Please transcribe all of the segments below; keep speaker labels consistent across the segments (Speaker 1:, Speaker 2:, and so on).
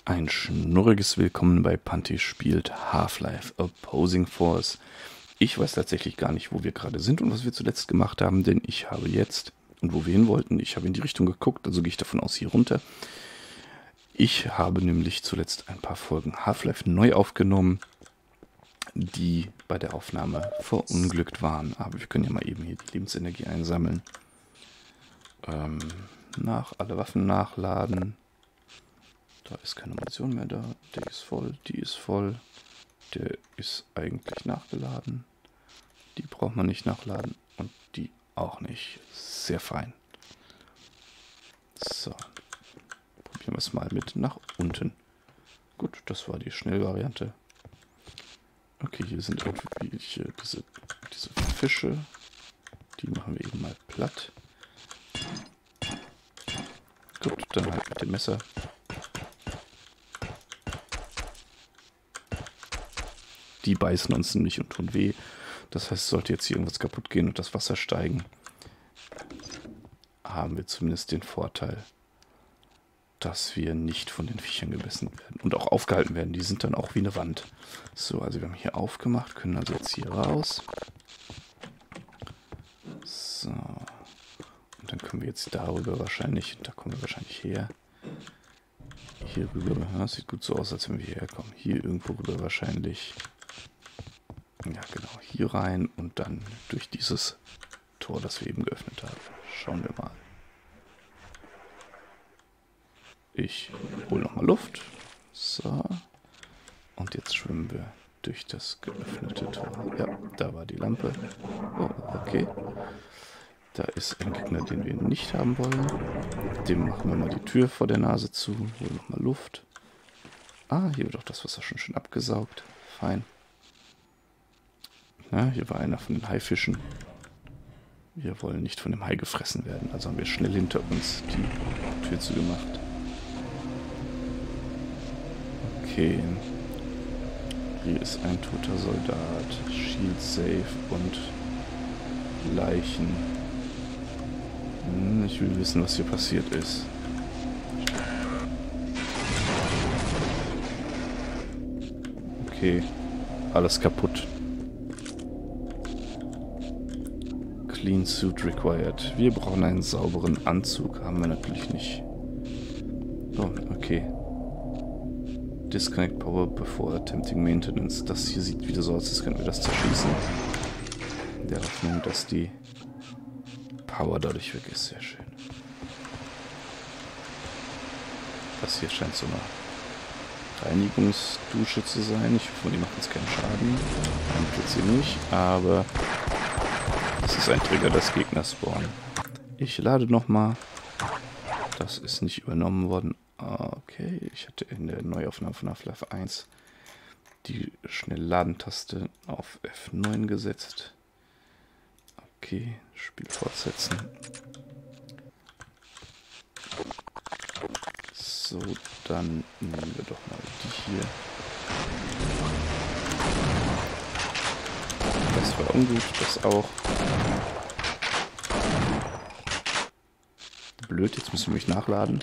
Speaker 1: Ein schnurriges Willkommen bei Panty spielt Half-Life Opposing Force. Ich weiß tatsächlich gar nicht, wo wir gerade sind und was wir zuletzt gemacht haben, denn ich habe jetzt, und wo wir hin wollten, ich habe in die Richtung geguckt, also gehe ich davon aus hier runter. Ich habe nämlich zuletzt ein paar Folgen Half-Life neu aufgenommen, die bei der Aufnahme verunglückt waren. Aber wir können ja mal eben hier die Lebensenergie einsammeln. Alle Waffen nachladen. Da ist keine Munition mehr da. Der ist voll, die ist voll. Der ist eigentlich nachgeladen. Die braucht man nicht nachladen. Und die auch nicht. Sehr fein. So. Probieren wir es mal mit nach unten. Gut, das war die Schnellvariante. Okay, hier sind irgendwie diese Fische. Die machen wir eben mal platt. Gut, dann halt mit dem Messer. Die beißen uns nämlich und tun weh. Das heißt, sollte jetzt hier irgendwas kaputt gehen und das Wasser steigen, haben wir zumindest den Vorteil, dass wir nicht von den Viechern gebissen werden und auch aufgehalten werden. Die sind dann auch wie eine Wand. So, also wir haben hier aufgemacht, können also jetzt hier raus. So. Und dann können wir jetzt darüber wahrscheinlich, da kommen wir wahrscheinlich her. Hier rüber, ja, sieht gut so aus, als wenn wir hierher kommen. Hier irgendwo rüber wahrscheinlich. Ja, genau, hier rein und dann durch dieses Tor, das wir eben geöffnet haben. Schauen wir mal. Ich hole nochmal Luft. So. Und jetzt schwimmen wir durch das geöffnete Tor. Ja, da war die Lampe. Oh, okay. Da ist ein Gegner, den wir nicht haben wollen. Dem machen wir mal die Tür vor der Nase zu. Holen nochmal Luft. Ah, hier wird auch das Wasser schon schön abgesaugt. Fein. Ja, hier war einer von den Haifischen. Wir wollen nicht von dem Hai gefressen werden. Also haben wir schnell hinter uns die Tür zugemacht. Okay. Hier ist ein toter Soldat. Shield safe und Leichen. Ich will wissen, was hier passiert ist. Okay. Alles kaputt. Clean Suit required. Wir brauchen einen sauberen Anzug. Haben wir natürlich nicht. Oh, okay. Disconnect Power before attempting maintenance. Das hier sieht wieder so aus, als könnten wir das zerschießen. In der Hoffnung, dass die Power dadurch weg ist. Sehr schön. Das hier scheint so eine Reinigungsdusche zu sein. Ich hoffe, die macht uns keinen Schaden. Nein, tut sie nicht, aber das ist ein Trigger, dass Gegner spawnen. Ich lade nochmal. Das ist nicht übernommen worden. Okay, ich hatte in der Neuaufnahme von Half-Life 1 die Schnellladentaste auf F9 gesetzt. Okay, Spiel fortsetzen. So, dann nehmen wir doch mal die hier. Das war ungut, das auch. Blöd, jetzt müssen wir mich nachladen.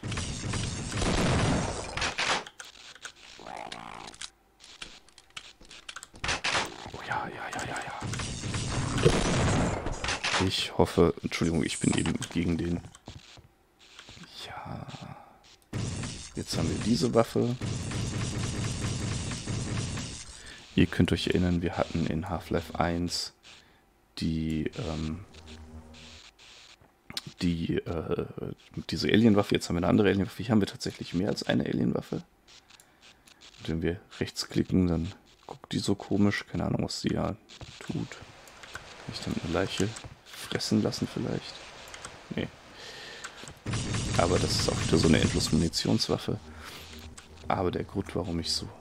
Speaker 1: Oh ja. Ich hoffe, Entschuldigung, ich bin eben gegen den. Ja. Jetzt haben wir diese Waffe. Ihr könnt euch erinnern, wir hatten in Half-Life 1 diese Alienwaffe. Jetzt haben wir eine andere Alienwaffe. Hier haben wir tatsächlich mehr als eine Alienwaffe. Und wenn wir rechts klicken, dann guckt die so komisch. Keine Ahnung, was die ja tut. Kann ich dann eine Leiche fressen lassen vielleicht? Nee. Aber das ist auch wieder so eine endlos Munitionswaffe. Aber der Grund, warum ich so...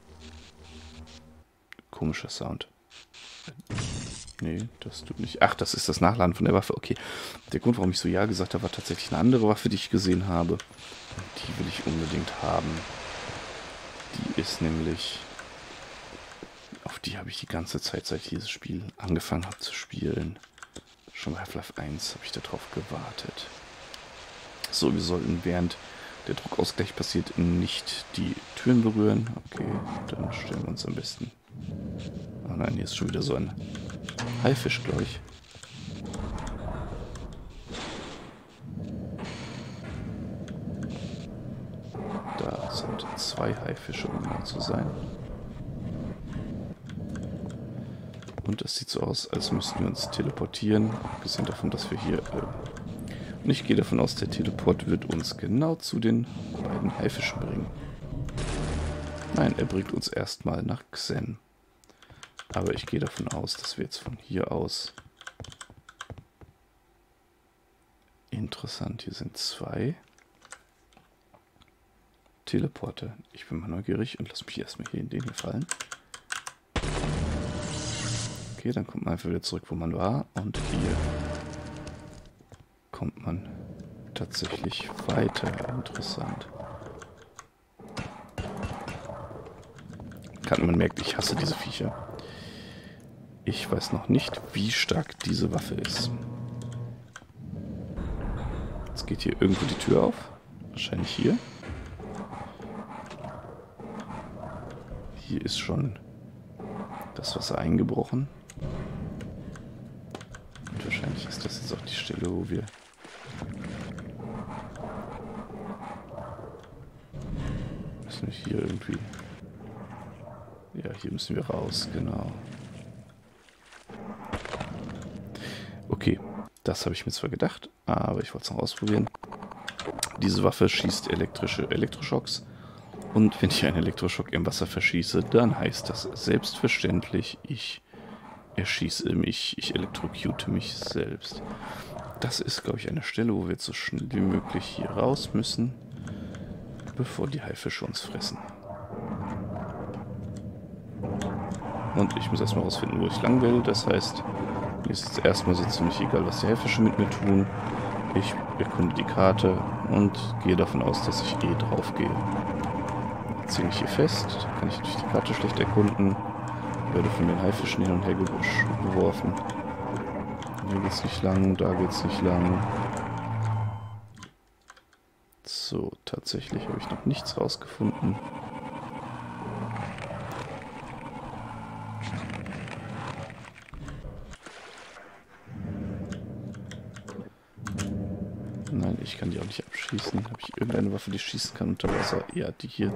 Speaker 1: Komischer Sound. Nee, das tut nicht. Ach, das ist das Nachladen von der Waffe. Okay. Der Grund, warum ich so ja gesagt habe, war tatsächlich eine andere Waffe, die ich gesehen habe. Die will ich unbedingt haben. Die ist nämlich... Auf die habe ich die ganze Zeit, seit ich dieses Spiel angefangen habe zu spielen. Schon bei Half-Life 1 habe ich darauf gewartet. So, wir sollten während Der Druckausgleich passiert nicht die Türen berühren. Okay, dann stellen wir uns am besten... Oh nein, hier ist schon wieder so ein Haifisch, glaube ich. Da sind 2 Haifische, um genau zu sein. Und es sieht so aus, als müssten wir uns teleportieren. Abgesehen davon, dass wir hier... Und ich gehe davon aus, der Teleport wird uns genau zu den beiden Haifischen bringen. Nein, er bringt uns erstmal nach Xen. Aber ich gehe davon aus, dass wir jetzt von hier aus... Interessant, hier sind 2 Teleporte. Ich bin mal neugierig und lass mich erstmal hier in den hier fallen. Okay, dann kommt man einfach wieder zurück, wo man war. Und hier kommt man tatsächlich weiter. Interessant. Man merkt, ich hasse diese Viecher. Ich weiß noch nicht, wie stark diese Waffe ist. Jetzt geht hier irgendwo die Tür auf. Wahrscheinlich hier. Hier ist schon das Wasser eingebrochen. Und wahrscheinlich ist das jetzt auch die Stelle, wo wir... Müssen wir hier irgendwie... Ja, hier müssen wir raus, genau. Okay, das habe ich mir zwar gedacht, aber ich wollte es noch ausprobieren. Diese Waffe schießt Elektroschocks. Und wenn ich einen Elektroschock im Wasser verschieße, dann heißt das selbstverständlich, ich erschieße mich, ich elektrocute mich selbst. Das ist, glaube ich, eine Stelle, wo wir jetzt so schnell wie möglich hier raus müssen, bevor die Haifische uns fressen. Und ich muss erstmal rausfinden, wo ich lang will. Das heißt, mir ist jetzt erstmal so ziemlich egal, was die Haifische mit mir tun. Ich erkunde die Karte und gehe davon aus, dass ich eh drauf gehe. Jetzt hänge ich hier fest, da kann ich durch die Karte schlecht erkunden. Werde von den Haifischen hin und her geworfen. Hier geht's nicht lang, da geht's nicht lang. So, tatsächlich habe ich noch nichts rausgefunden. Nein, ich kann die auch nicht abschießen. Habe ich irgendeine Waffe, die schießen kann unter Wasser? Ja, die hier.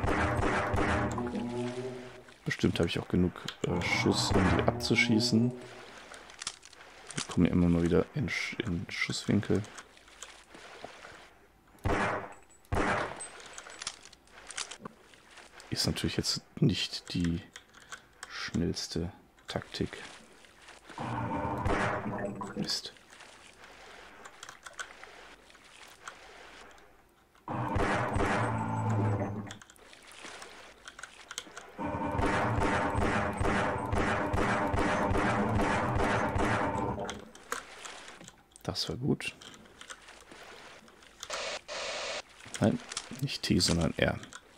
Speaker 1: Bestimmt habe ich auch genug Schuss, um die abzuschießen. Wir kommen ja immer mal wieder in Schusswinkel. Ist natürlich jetzt nicht die schnellste Taktik. Mist. Das war gut. Nein, nicht T, sondern R.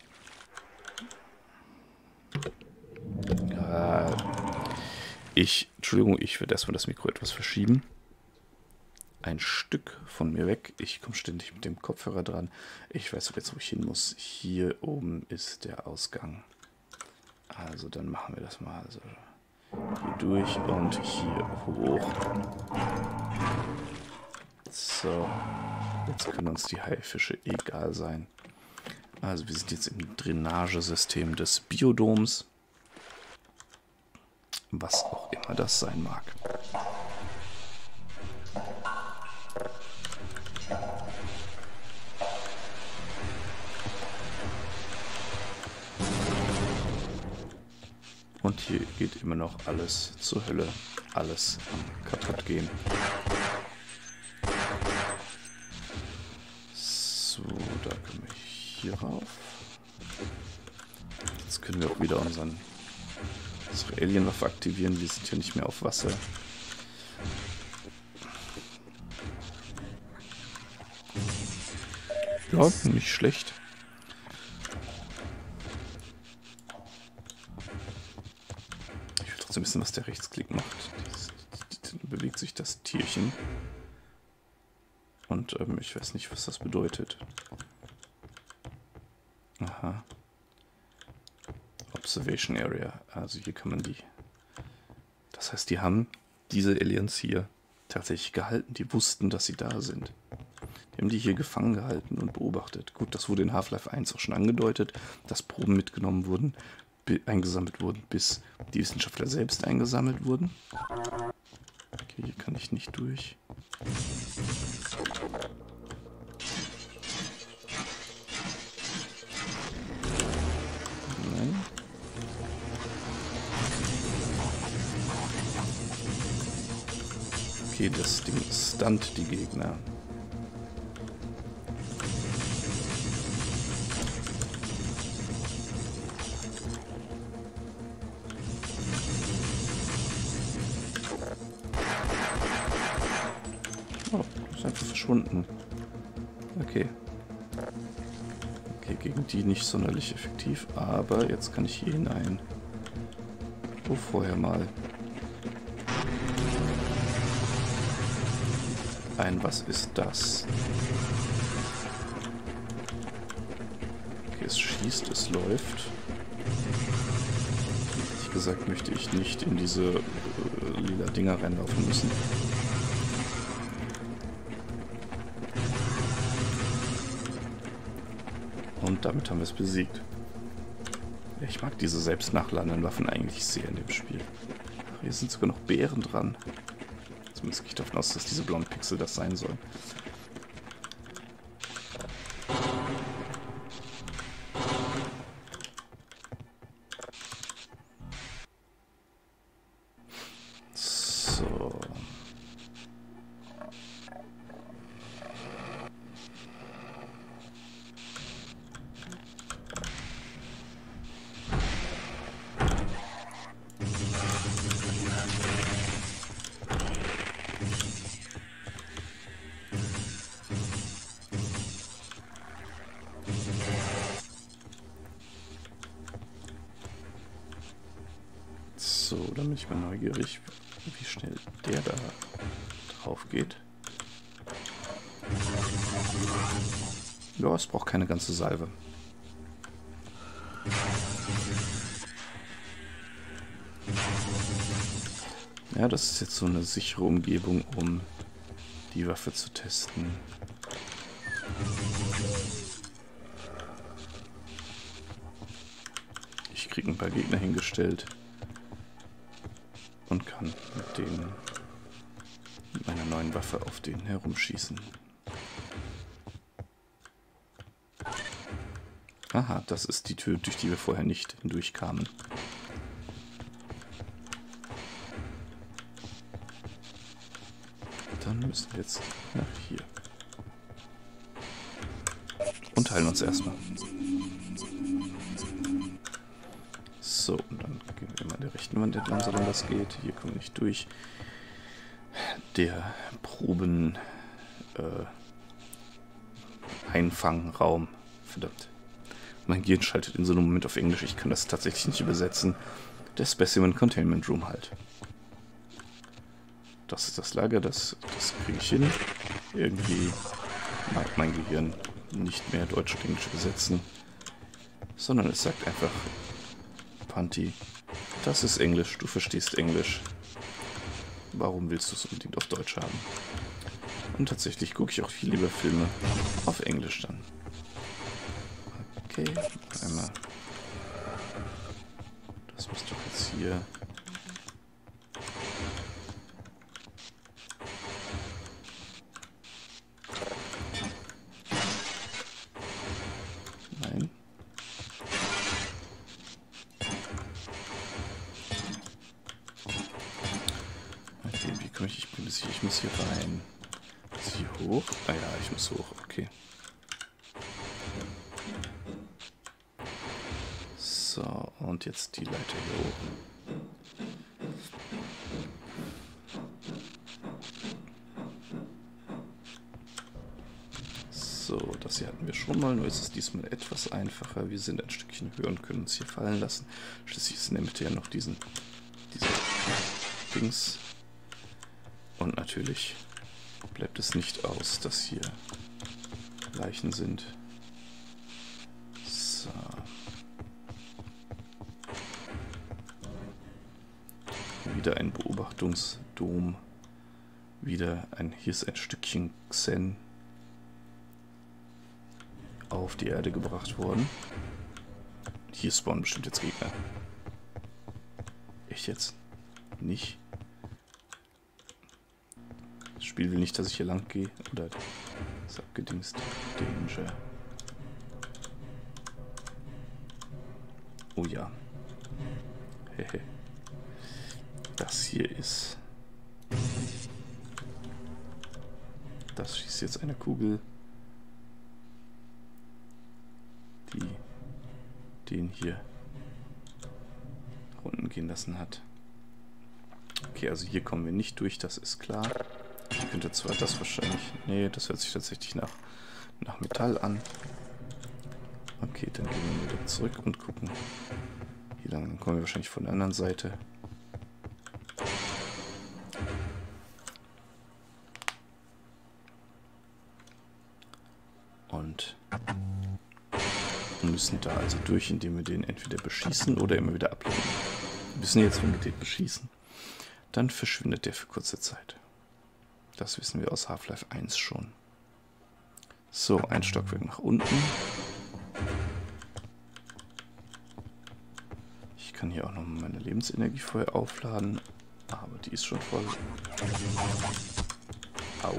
Speaker 1: Entschuldigung, ich werde erstmal das Mikro etwas verschieben. Ein Stück von mir weg. Ich komme ständig mit dem Kopfhörer dran. Ich weiß jetzt, wo ich hin muss. Hier oben ist der Ausgang. Also dann machen wir das mal. Also hier durch und hier hoch. So, jetzt können uns die Haifische egal sein. Also wir sind jetzt im Drainagesystem des Biodoms. Was auch immer das sein mag. Und hier geht immer noch alles zur Hölle. Alles am kaputt gehen. So, da können wir hier rauf. Jetzt können wir auch wieder unsere Alienwaffe aktivieren. Wir sind ja nicht mehr auf Wasser. Ja, nicht schlecht. Ich will trotzdem wissen, was der Rechtsklick macht. Dann bewegt sich das Tierchen. Und ich weiß nicht, was das bedeutet. Aha. Observation Area. Also hier kann man die... Das heißt, die haben diese Aliens hier tatsächlich gehalten. Die wussten, dass sie da sind. Die haben die hier gefangen gehalten und beobachtet. Gut, das wurde in Half-Life 1 auch schon angedeutet, dass Proben mitgenommen wurden, eingesammelt wurden, bis die Wissenschaftler selbst eingesammelt wurden. Okay, hier kann ich nicht durch. Nein. Okay, das Ding stunt die Gegner. Oh, ist einfach verschwunden. Okay. Okay, gegen die nicht sonderlich effektiv, aber jetzt kann ich hier hinein. Oh, vorher mal. Was ist das? Okay, es schießt, es läuft. Ehrlich gesagt möchte ich nicht in diese lila Dinger reinlaufen müssen. Und damit haben wir es besiegt. Ja, ich mag diese selbstnachladenden Waffen eigentlich sehr in dem Spiel. Ach, hier sind sogar noch Beeren dran. Zumindest gehe ich davon aus, dass diese blauen Pixel das sein sollen. So. So, dann bin ich mal neugierig, wie schnell der da drauf geht. Ja, es braucht keine ganze Salve. Ja, das ist jetzt so eine sichere Umgebung, um die Waffe zu testen. Ich kriege ein paar Gegner hingestellt und kann mit meiner neuen Waffe auf den herumschießen. Aha, das ist die Tür, durch die wir vorher nicht hindurchkamen. Dann müssen wir jetzt nach hier. Und heilen uns erstmal. So, und dann gehen wir mal an der rechten Wand entlang, solange das geht. Hier kommen wir nicht durch. Der Proben Einfangraum. Verdammt. Mein Gehirn schaltet in so einem Moment auf Englisch. Ich kann das tatsächlich nicht übersetzen. Der Specimen Containment Room halt. Das ist das Lager, das kriege ich hin. Irgendwie mag mein Gehirn nicht mehr Deutsch und Englisch übersetzen, sondern es sagt einfach, Panti, das ist Englisch, du verstehst Englisch. Warum willst du es unbedingt auf Deutsch haben? Und tatsächlich gucke ich auch viel lieber Filme auf Englisch dann. Okay, einmal. Das muss doch jetzt hier... Nein. Okay, wie komme ich? Ich muss hier rein. Muss ich hier hoch? Ah ja, ich muss hoch, okay. So, und jetzt die Leiter hier hoch. So, das hier hatten wir schon mal, nur ist es diesmal etwas einfacher. Wir sind ein Stückchen höher und können uns hier fallen lassen. Schließlich ist in der Mitte ja noch diese Dings. Und natürlich bleibt es nicht aus, dass hier Leichen sind. So. wieder ein Beobachtungsdom. Wieder hier ist ein Stückchen Xen auf die Erde gebracht worden. Hier spawnen bestimmt jetzt Gegner. Echt jetzt? Nicht? Das Spiel will nicht, dass ich hier lang gehe. Oder ist abgedingst. Danger. Oh ja. Hehe. Das hier ist... Das schießt jetzt eine Kugel, die den hier unten gehen lassen hat. Okay, also hier kommen wir nicht durch, das ist klar. Ich könnte zwar das wahrscheinlich... Nee, das hört sich tatsächlich nach Metall an. Okay, dann gehen wir wieder zurück und gucken. Hier lang, dann kommen wir wahrscheinlich von der anderen Seite. Und müssen da also durch, indem wir den entweder beschießen oder immer wieder ablegen. Wir wissen jetzt, wenn wir den beschießen, dann verschwindet der für kurze Zeit. Das wissen wir aus Half-Life 1 schon. So, ein Stockwerk nach unten. Ich kann hier auch noch meine Lebensenergie vorher aufladen, aber die ist schon voll. Au.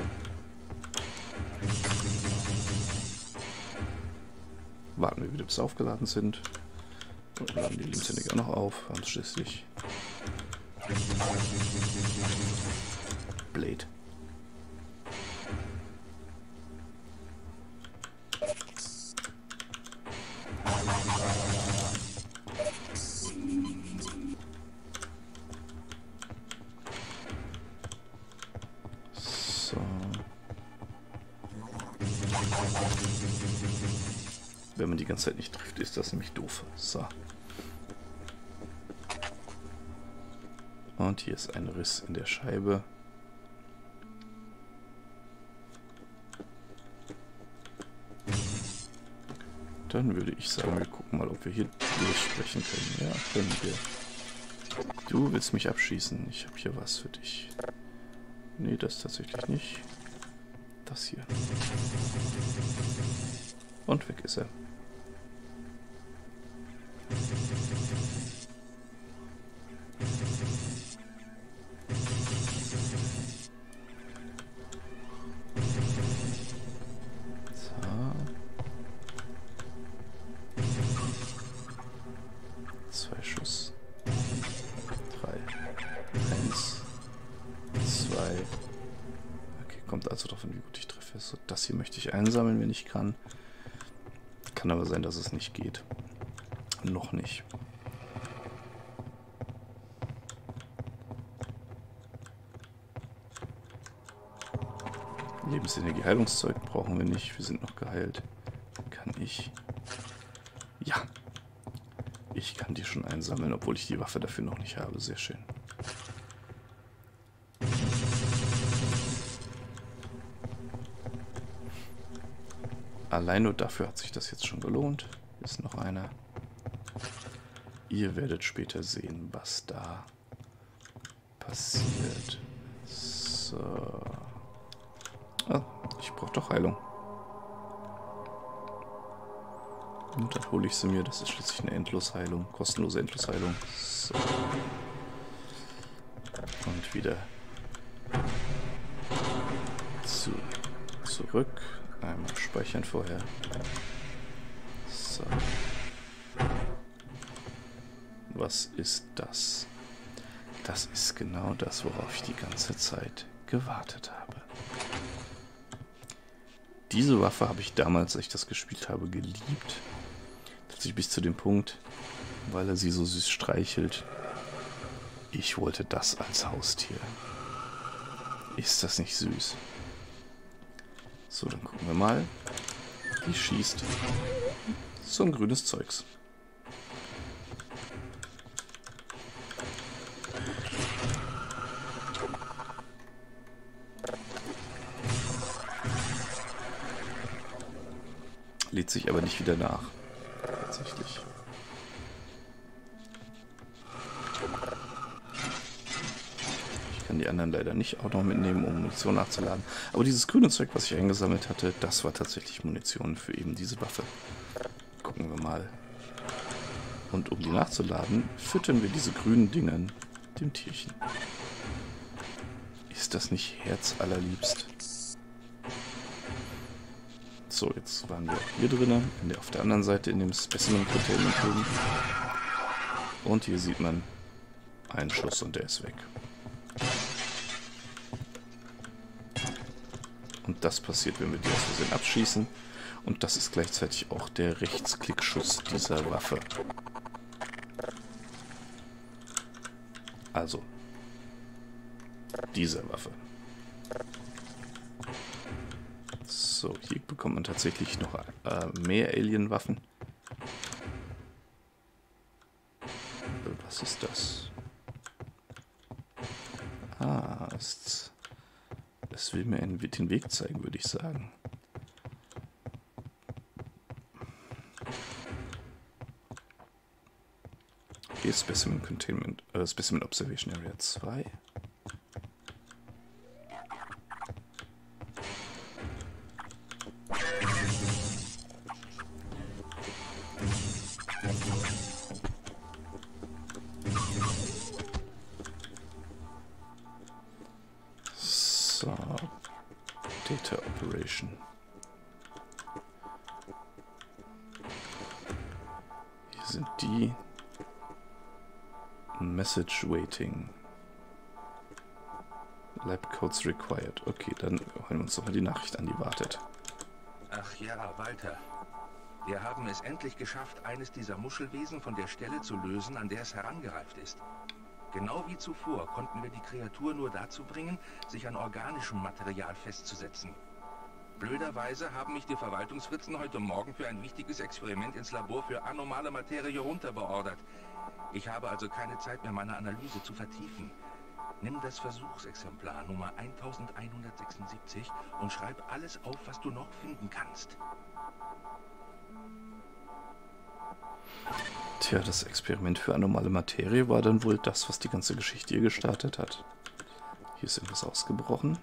Speaker 1: Warten wir wieder, bis sie aufgeladen sind. Und laden die Lebensenergie auch noch auf. Haben es schließlich. Blade. So. Wenn man die ganze Zeit nicht trifft, ist das nämlich doof. So. Und hier ist ein Riss in der Scheibe. Dann würde ich sagen, wir gucken mal, ob wir hier durchsprechen können. Ja, können wir. Du willst mich abschießen. Ich habe hier was für dich. Nee, das tatsächlich nicht. Das hier. Und weg ist er. Zwei Schuss. 3. 1. 2. Okay, kommt also davon, wie gut ich treffe. So, das hier möchte ich einsammeln, wenn ich kann. Kann aber sein, dass es nicht geht. Noch nicht. Lebensenergie, Heilungszeug brauchen wir nicht. Wir sind noch geheilt. Kann ich... Ja. Ich kann die schon einsammeln, obwohl ich die Waffe dafür noch nicht habe. Sehr schön. Allein nur dafür hat sich das jetzt schon gelohnt. Hier ist noch einer. Ihr werdet später sehen, was da passiert. So. Ah, ich brauche doch Heilung. Und dann hole ich sie mir. Das ist schließlich eine Endlosheilung. Kostenlose Endlosheilung. So. Und wieder zurück. Einmal speichern vorher. So. Was ist das? Das ist genau das, worauf ich die ganze Zeit gewartet habe. Diese Waffe habe ich damals, als ich das gespielt habe, geliebt. Tatsächlich bis zu dem Punkt, weil er sie so süß streichelt. Ich wollte das als Haustier. Ist das nicht süß? So, dann gucken wir mal. Die schießt so ein grünes Zeugs. Lädt sich aber nicht wieder nach. Tatsächlich. kann die anderen leider nicht auch noch mitnehmen, um Munition nachzuladen. Aber dieses grüne Zeug, was ich eingesammelt hatte, das war tatsächlich Munition für eben diese Waffe. Gucken wir mal. Und um die nachzuladen, füttern wir diese grünen Dingern dem Tierchen. Ist das nicht herzallerliebst? So, jetzt waren wir hier drinnen, auf der anderen Seite in dem Specimen Containment Room. Und hier sieht man einen Schuss und der ist weg. Und das passiert, wenn wir die aus Versehen abschießen. Und das ist gleichzeitig auch der Rechtsklickschuss dieser Waffe. Also, dieser Waffe. So, hier bekommt man tatsächlich noch mehr Alien-Waffen. Was ist das? Ah, es will mir den Weg zeigen, würde ich sagen. Hier ist Specimen Containment, Specimen Observation Area 2. So, Data Operation. Hier sind die Message Waiting. Lab Codes required. Okay, dann hören wir uns doch mal die Nachricht an, die wartet.
Speaker 2: Ach ja, Walter. Wir haben es endlich geschafft, eines dieser Muschelwesen von der Stelle zu lösen, an der es herangereift ist. Genau wie zuvor konnten wir die Kreatur nur dazu bringen, sich an organischem Material festzusetzen. Blöderweise haben mich die Verwaltungsfritzen heute Morgen für ein wichtiges Experiment ins Labor für anomale Materie runterbeordert. Ich habe also keine Zeit mehr, meine Analyse zu vertiefen. Nimm das Versuchsexemplar Nummer 1176 und schreib alles auf, was du noch finden kannst.
Speaker 1: Tja, das Experiment für anomale Materie war dann wohl das, was die ganze Geschichte hier gestartet hat. Hier ist irgendwas ausgebrochen.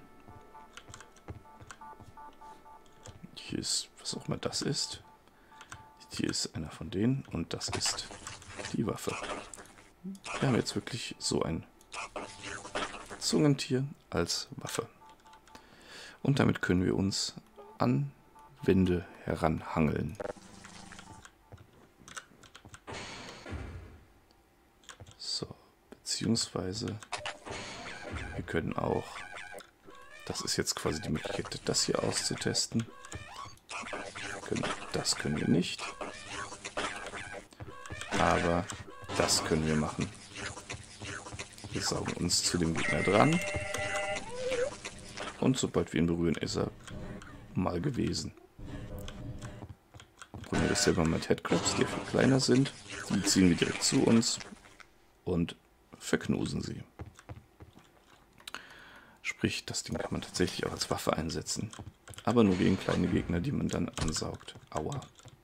Speaker 1: Hier ist, was auch immer das ist. Hier ist einer von denen und das ist die Waffe. Wir haben jetzt wirklich so ein Zungentier als Waffe. Und damit können wir uns an Wände heranhangeln. So, beziehungsweise wir können auch, das ist jetzt quasi die Möglichkeit, das hier auszutesten. Das können wir nicht. Aber das können wir machen. Wir saugen uns zu dem Gegner dran. Und sobald wir ihn berühren, ist er mal gewesen. Probieren wir das selber mit Headcrabs, die viel kleiner sind. Die ziehen wir direkt zu uns und verknusen sie. Sprich, das Ding kann man tatsächlich auch als Waffe einsetzen. Aber nur gegen kleine Gegner, die man dann ansaugt. Aua.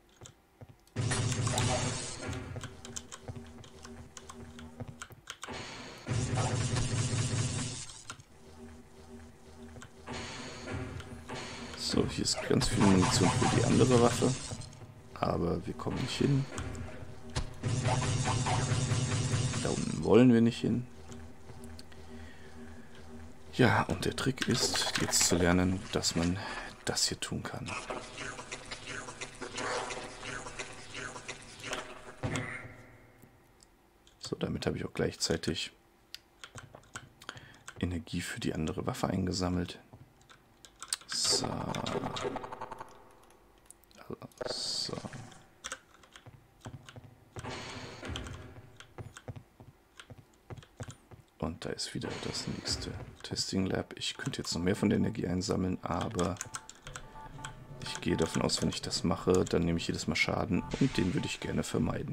Speaker 1: So, hier ist ganz viel Munition für die andere Waffe. Aber wir kommen nicht hin. Da unten wollen wir nicht hin. Ja, und der Trick ist, jetzt zu lernen, dass man das hier tun kann. So, damit habe ich auch gleichzeitig Energie für die andere Waffe eingesammelt. So. So. Und da ist wieder das nächste Testing Lab. Ich könnte jetzt noch mehr von der Energie einsammeln, aber ich gehe davon aus, wenn ich das mache, dann nehme ich jedes Mal Schaden und den würde ich gerne vermeiden.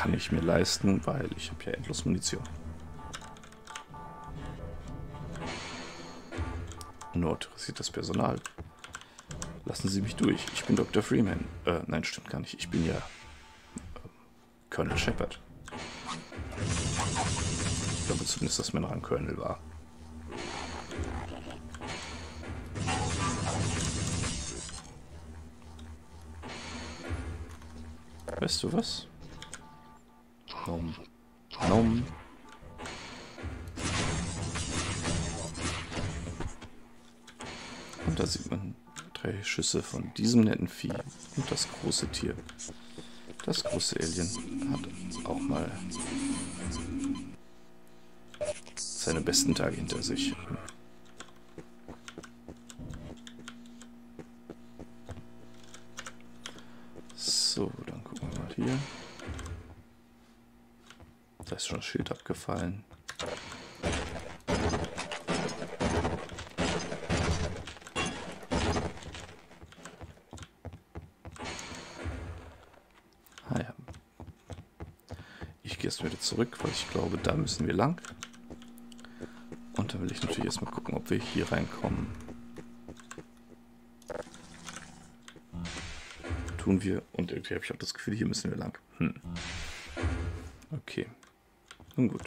Speaker 1: kann ich mir leisten, weil ich habe ja endlos Munition. Nur interessiert das Personal. Lassen Sie mich durch. Ich bin Dr. Freeman. Nein, stimmt gar nicht. Ich bin ja Colonel Shepard. Ich glaube zumindest, dass mein Rang Colonel war. Weißt du was? Nom. Nom. Und da sieht man 3 Schüsse von diesem netten Vieh und das große Tier. Das große Alien hat auch mal seine besten Tage hinter sich. So, dann gucken wir mal hier. Da ist schon das Schild abgefallen. Ah ja. Ich gehe erst wieder zurück, weil ich glaube, da müssen wir lang. Und dann will ich natürlich erstmal gucken, ob wir hier reinkommen. Tun wir. Und irgendwie habe ich auch das Gefühl, hier müssen wir lang. Okay. Nun gut.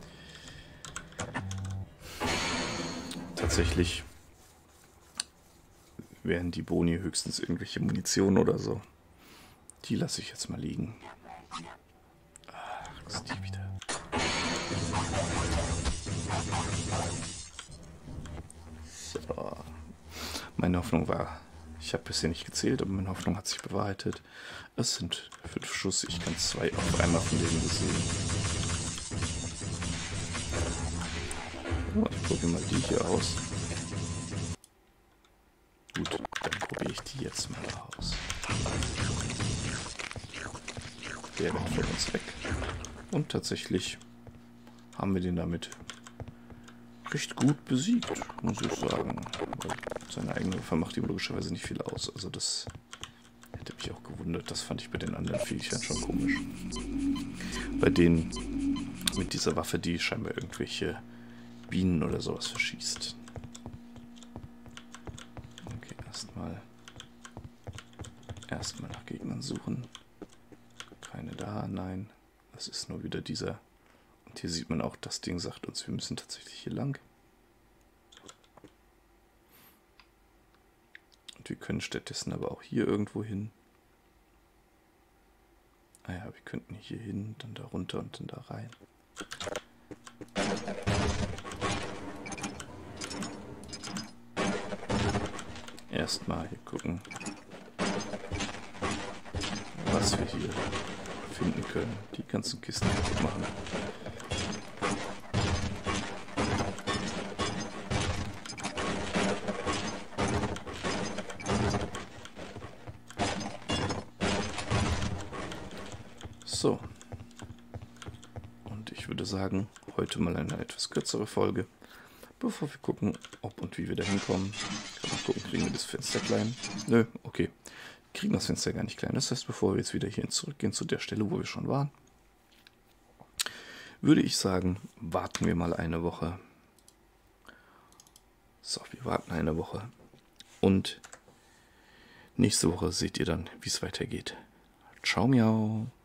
Speaker 1: Tatsächlich wären die Boni höchstens irgendwelche Munition oder so. Die lasse ich jetzt mal liegen. Ach, das ist die wieder. So. Meine Hoffnung war... Ich habe bisher nicht gezählt, aber meine Hoffnung hat sich bewahrheitet. Es sind 5 Schuss. Ich kann 2 auf einmal von denen sehen. Oh, ich probiere mal die hier aus. Gut, dann probiere ich die jetzt mal aus. Der rennt von uns weg. Und tatsächlich haben wir den damit recht gut besiegt, muss ich sagen. Weil seine eigene Waffe macht ihm logischerweise nicht viel aus. Also das hätte mich auch gewundert. Das fand ich bei den anderen Viechern schon komisch. Bei denen mit dieser Waffe, die scheinbar irgendwelche Bienen oder sowas verschießt. Okay, erstmal nach Gegnern suchen. Keine da, nein. Das ist nur wieder dieser. Und hier sieht man auch, das Ding sagt uns, wir müssen tatsächlich hier lang. Und wir können stattdessen aber auch hier irgendwo hin. Ah ja, wir könnten hier hin, dann da runter und dann da rein. Erstmal hier gucken, was wir hier finden können. Die ganzen Kisten kaputt machen. So. Und ich würde sagen, heute mal eine etwas kürzere Folge. Bevor wir gucken, ob und wie wir da hinkommen. Kann mal gucken, kriegen wir das Fenster klein? Nö, okay. Wir kriegen das Fenster gar nicht klein. Das heißt, bevor wir jetzt wieder hierhin zurückgehen zu der Stelle, wo wir schon waren, würde ich sagen, warten wir mal eine Woche. So, wir warten eine Woche. Und nächste Woche seht ihr dann, wie es weitergeht. Ciao, miau.